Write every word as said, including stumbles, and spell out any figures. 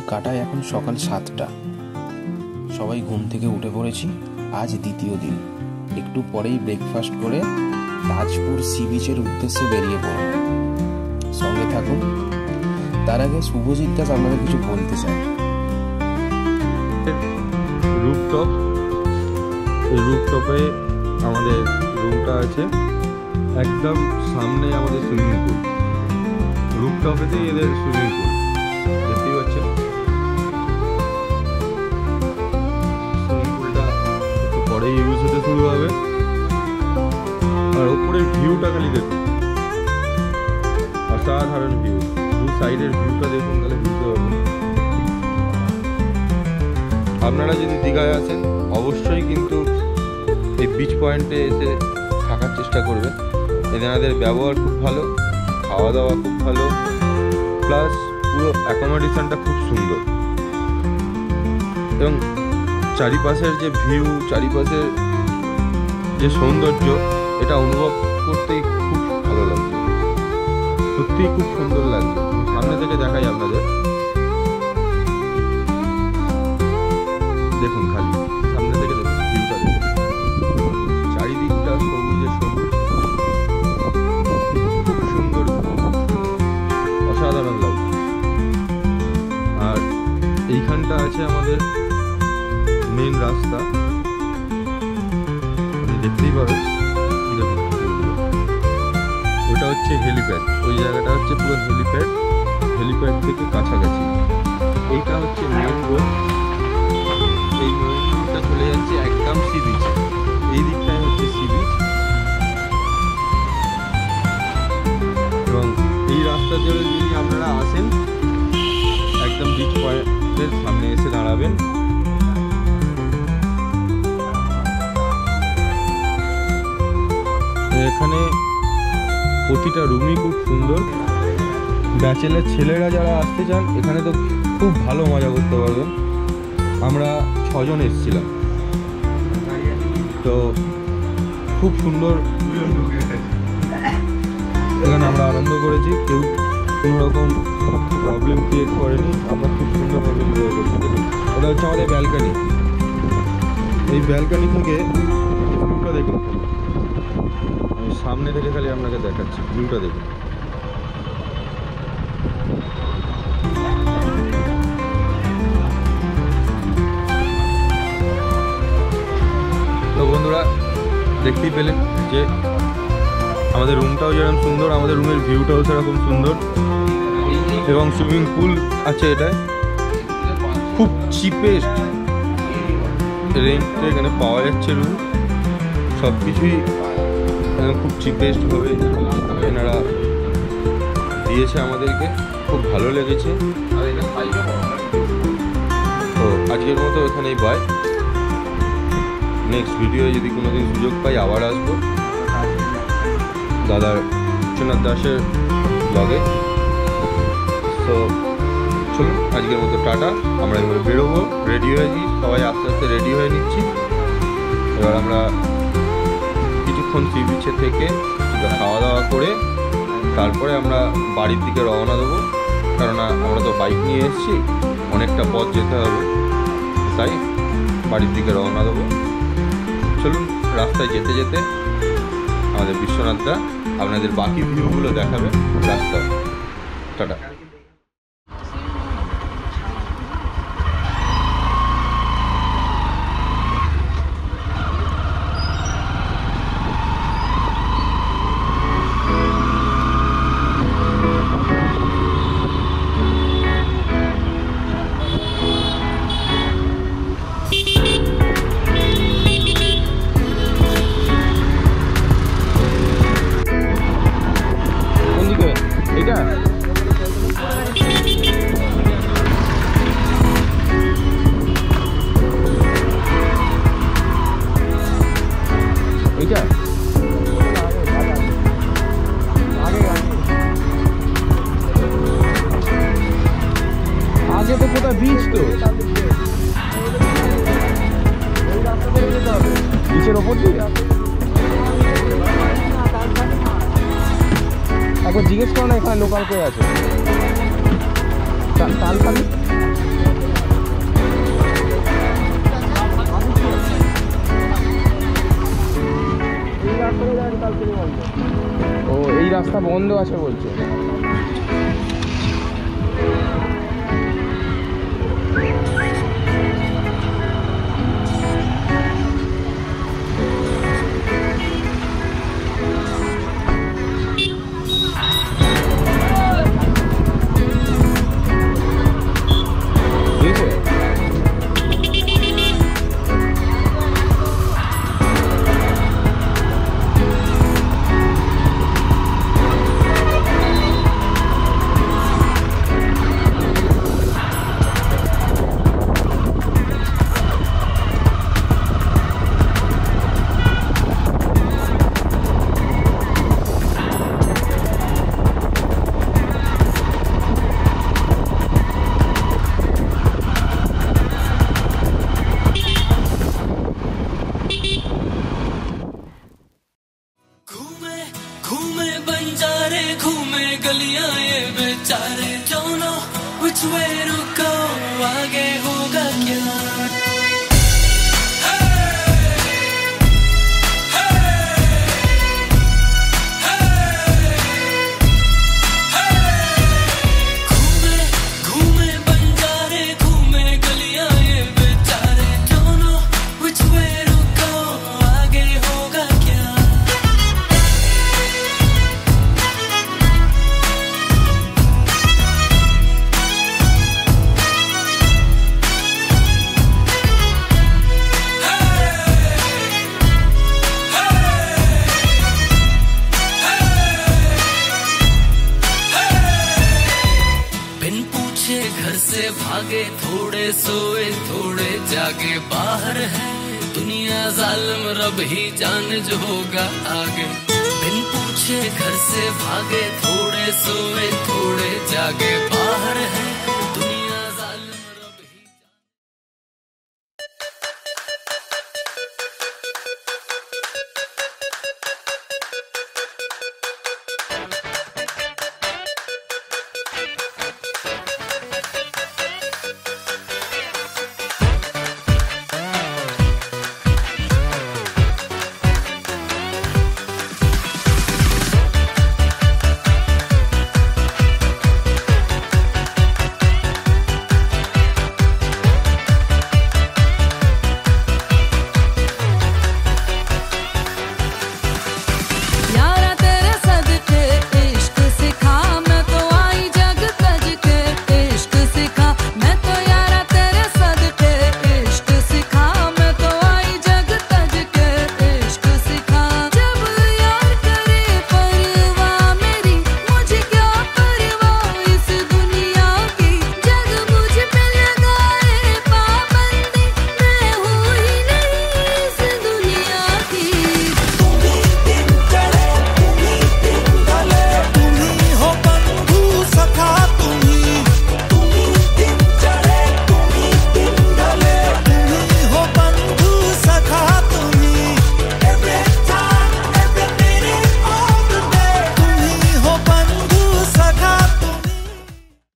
কাটায় এখন সকাল সাতটা। সবাই ঘুম থেকে উঠে পড়েছি। আজ দ্বিতীয় দিন। একটু পরেই ব্রেকফাস্ট করে তাজপুর সি বিচের উদ্দেশ্যে বেরিয়ে পড়ব। সঙ্গে থাকুন। তার আগে শুভজিৎ দাস আপনাদের কিছু বলতে চান। রুফটপ, এই রুফটপে আমাদের রুমটা আছে, একদম সামনে আমাদের সুইমিং পুল। রুফটপেতেই এদের সুইমিং পুল, দেখতেই পাচ্ছেন। সুইমিং পুলটা একটু পরেই ইউজ হতে শুরু হবে। আর ওপরের ভিউটা খালি দেখুন, অসাধারণ ভিউ। দু সাইডের ভিউটা দেখুন, তাহলে বুঝতে পারবেন। আপনারা যদি দীঘায় আসেন অবশ্যই কিন্তু এই বিচ পয়েন্টে এসে থাকার চেষ্টা করবেন। এনাদের ব্যবহার খুব ভালো, খাওয়া দাওয়া খুব ভালো, প্লাস পুরো অ্যাকোমোডেশনটা খুব সুন্দর। এবং চারিপাশের যে ভিউ, চারিপাশের যে সৌন্দর্য, এটা অনুভব করতেই খুব ভালো লাগছে। সত্যিই খুব সুন্দর লাগছে। সামনে থেকে দেখাই আপনাদের, দেখুন খালি সামনে থেকে দেখুন ভিউটা, দেখুন চারিদিকটা সবুজে সবুজ, খুব সুন্দর, অসাধারণ লাগছে। আর এইখানটা আছে আমাদের মেন রাস্তা, দেখতেই পাবেন। দেখুন ওটা হচ্ছে হেলিপ্যাড, ওই জায়গাটা হচ্ছে পুরো হেলিপ্যাড। হেলিপ্যাড থেকে কাছাকাছি এইটা হচ্ছে মেন রোড। এই মেন রোডটা চলে যাচ্ছে একদম সি বিচ। এই দিকটাই হচ্ছে সি বিচ। এবং এই রাস্তা ধরে যদি আপনারা আসেন, একদম বিচ পয়েন্টের সামনে এসে দাঁড়াবেন। এখানে প্রতিটা রুমই খুব সুন্দর। ব্যাচেলার ছেলেরা যারা আসতে চান, এখানে তো খুব ভালো মজা করতে পারবেন। আমরা ছজন এসেছিলাম, তো খুব সুন্দর এখানে আমরা আনন্দ করেছি। কেউ কোনো রকম প্রবলেম ক্রিয়েট করেনি। আমরা খুব সুন্দরভাবে এনজয় করছি। এটা হচ্ছে আমাদের ব্যালকানি। এই ব্যালকানি থেকে ভিউটা দেখুন, আমি সামনে থেকে খালি আপনাকে দেখাচ্ছি, ভিউটা দেখুন। তো বন্ধুরা দেখতেই পেলেন যে আমাদের রুমটাও যেরকম সুন্দর, আমাদের রুমের ভিউটাও সেরকম সুন্দর। এবং সুইমিং পুল আছে এটায়। খুব চিপেস্ট রেন্টে এখানে পাওয়া যাচ্ছে রুম। সব কিছুই খুব চিপেস্টভাবে এনারা দিয়েছে আমাদেরকে, খুব ভালো লেগেছে। তো আজকের মতো এখানেই বাই। নেক্সট ভিডিও যদি কোনোদিন সুযোগ পাই আবার আসবো দাদার বিশ্বনাথ দাসের ব্লগে। তো চলুন আজকের মতো টাটা। আমরা এবার বেরোবো, রেডি হয়েছি, সবাই আস্তে আস্তে রেডি হয়ে নিচ্ছি। এবার আমরা কিছুক্ষণ সি বিচে থেকে খাওয়া দাওয়া করে তারপরে আমরা বাড়ির দিকে রওনা দেবো। কেননা আমরা তো বাইক নিয়ে এসেছি, অনেকটা পথ যেতে হবে, তাই বাড়ির দিকে রওনা দেবো। চলুন রাস্তায় যেতে যেতে আমাদের বিশ্বনাথ দা আপনাদের বাকি ভিউগুলো দেখাবে রাস্তায়। টাটা। আগে তো কোথায় বিচ, তো বিচের ওপর দিয়ে একবার জিজ্ঞেস করো না এখানে লোকাল কে আছে। তালখালি ও এই রাস্তা বন্ধ আছে বলছে। भागे थोड़े सोए थोड़े जागे बाहर है दुनिया जालिम रब ही जाने जो होगा आगे। बिन पूछे घर से भागे थोड़े सोए थोड़े जागे बाहर है